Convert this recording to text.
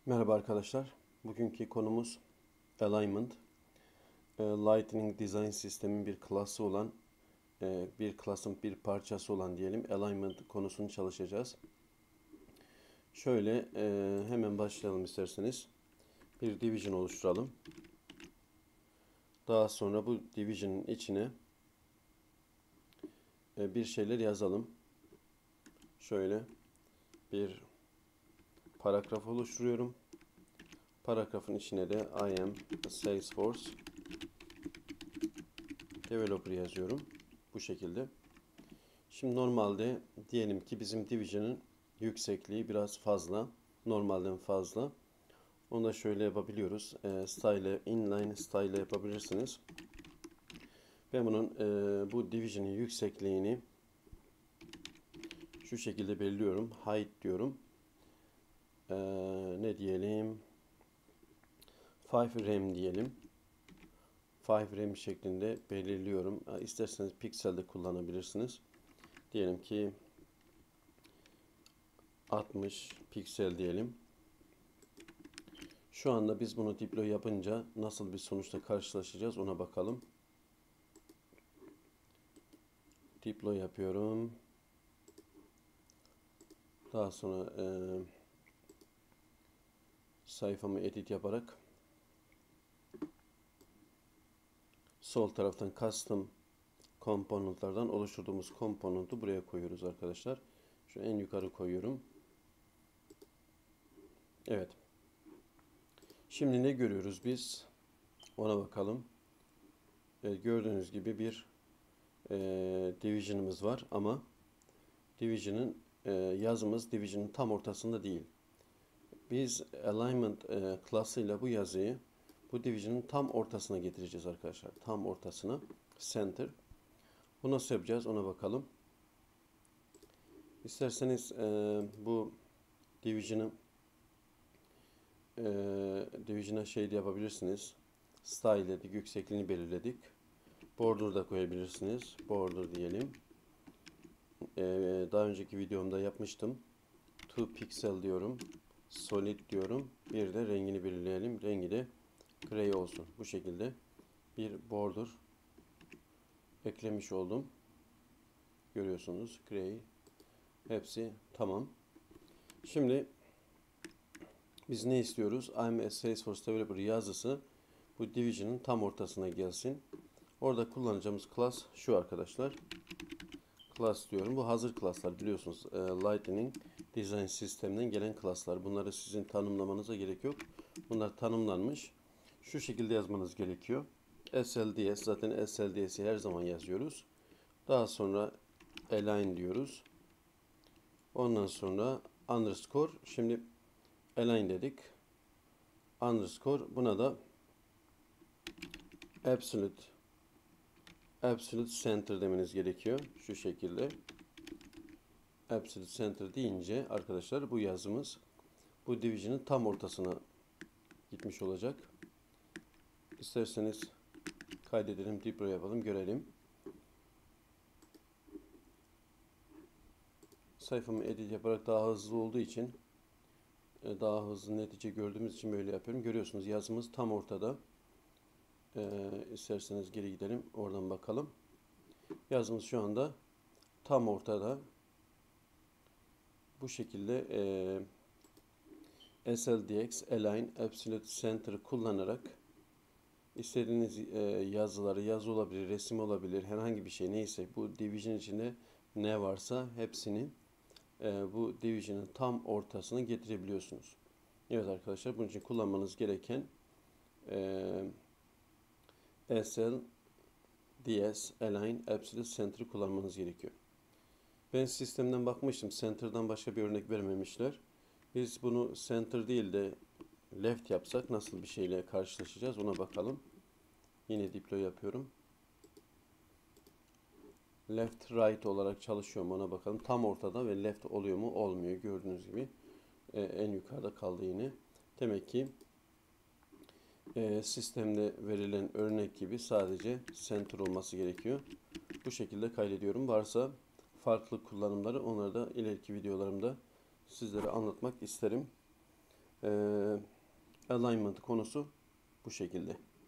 Merhaba arkadaşlar. Bugünkü konumuz Alignment. Lightning Design System'in bir klası olan, bir klasın bir parçası olan diyelim Alignment konusunu çalışacağız. Şöyle hemen başlayalım isterseniz. Bir division oluşturalım. Daha sonra bu division'ın içine bir şeyler yazalım. Şöyle bir paragraf oluşturuyorum. Paragrafın içine de I am a Salesforce Developer yazıyorum. Bu şekilde. Şimdi normalde diyelim ki bizim division'ın yüksekliği biraz fazla. Normalden fazla. Onu da şöyle yapabiliyoruz. Inline style yapabilirsiniz. Ben bunun bu division'ın yüksekliğini şu şekilde belirliyorum. Height diyorum. Ne diyelim? 5 rem diyelim. 5 rem şeklinde belirliyorum. İsterseniz pikselde kullanabilirsiniz. Diyelim ki 60 piksel diyelim. Şu anda biz bunu deploy yapınca nasıl bir sonuçla karşılaşacağız ona bakalım. Deploy yapıyorum. Daha sonra sayfamı edit yaparak sol taraftan custom componentlardan oluşturduğumuz component'u buraya koyuyoruz arkadaşlar. Şu en yukarı koyuyorum. Evet. Şimdi ne görüyoruz biz? Ona bakalım. Evet, gördüğünüz gibi bir division'ımız var ama division'ın yazımız division'ın tam ortasında değil. Biz alignment klasıyla bu yazıyı bu division'ın tam ortasına getireceğiz arkadaşlar. Tam ortasına. Center. Bu nasıl yapacağız ona bakalım. İsterseniz bu division'ı division'a şey de yapabilirsiniz. Style dedik. Yüksekliğini belirledik. Border da koyabilirsiniz. Border diyelim. Daha önceki videomda yapmıştım. 2 pixel diyorum. Solid diyorum. Bir de rengini belirleyelim. Rengi de gray olsun. Bu şekilde bir border eklemiş oldum. Görüyorsunuz. Gray. Hepsi tamam. Şimdi biz ne istiyoruz? I'm a Salesforce Developer yazısı bu division'ın tam ortasına gelsin. Orada kullanacağımız class şu arkadaşlar. Class diyorum. Bu hazır class'lar biliyorsunuz. Lightning Design sisteminden gelen class'lar. Bunları sizin tanımlamanıza gerek yok. Bunlar tanımlanmış. Şu şekilde yazmanız gerekiyor. SLDS, zaten SLDS'i her zaman yazıyoruz. Daha sonra align diyoruz. Ondan sonra underscore. Şimdi align dedik. Underscore. Buna da absolute center demeniz gerekiyor. Şu şekilde. Absolute center deyince arkadaşlar bu yazımız bu division'ın tam ortasına gitmiş olacak. İsterseniz kaydedelim, deploy yapalım, görelim. Sayfamı edit yaparak daha hızlı olduğu için daha hızlı netice gördüğümüz için böyle yapıyorum. Görüyorsunuz yazımız tam ortada. İsterseniz geri gidelim. Oradan bakalım. Yazımız şu anda tam ortada. Bu şekilde SLDX, Align, Absolute Center kullanarak istediğiniz yazıları, yazı olabilir, resim olabilir, herhangi bir şey neyse bu division içinde ne varsa hepsini bu division'ın tam ortasına getirebiliyorsunuz. Evet arkadaşlar, bunun için kullanmanız gereken SLDS, Align, Absolute Center'ı kullanmanız gerekiyor. Ben sistemden bakmıştım. Center'dan başka bir örnek vermemişler. Biz bunu center değil de left yapsak nasıl bir şeyle karşılaşacağız ona bakalım. Yine deploy yapıyorum. Left right olarak çalışıyor mu ona bakalım. Tam ortada ve left oluyor mu? Olmuyor. Gördüğünüz gibi en yukarıda kaldı yine. Demek ki sistemde verilen örnek gibi sadece center olması gerekiyor. Bu şekilde kaydediyorum. Varsa farklı kullanımları onları da ileriki videolarımda sizlere anlatmak isterim. alignment konusu bu şekilde.